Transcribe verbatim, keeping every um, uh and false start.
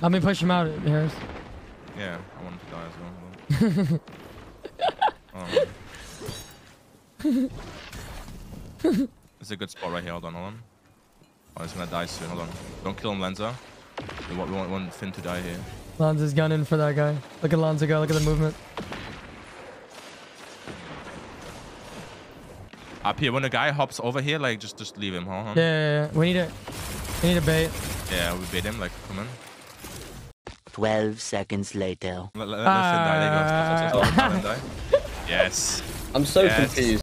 Let me push him out, Harris. Yeah, I want him to die as well. Oh. It's a good spot right here. Hold on, hold on. Oh, he's gonna die soon. Hold on. Don't kill him, Lenza. We want, we want, we want Finn to die here. Lanza's gunning for that guy. Look at Lanza go. Look at the movement. Up here, when a guy hops over here, like just just leave him, huh? Yeah, yeah, yeah. We need it. We need a bait. Yeah, we bait him. Like, come on. Twelve seconds later. Let, let, let Finn die. There you go. Stop, stop, stop, stop. Let him die. Yes. I'm so yes. confused.